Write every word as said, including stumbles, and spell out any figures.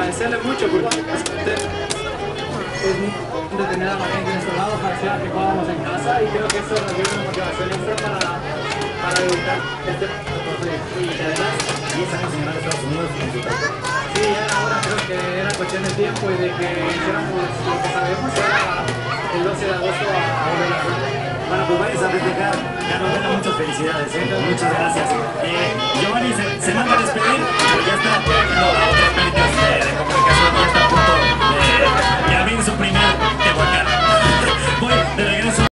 agradecerle mucho porque usted es muy detenida la gente en estos lados, parecía que jugábamos en casa y creo que eso nos dio una motivación extra para, para debutar este y además diez años sin ganar Estados Unidos en su trayectoria. Sí, ya era hora, creo que era cuestión de tiempo y de que hiciéramos lo que sabemos, era el doce de agosto a, a volver a jugar. Bueno, pues vayas a festejar. Carolina, muchas felicidades, ¿eh? Muchas gracias. Eh, Giovanni, se, se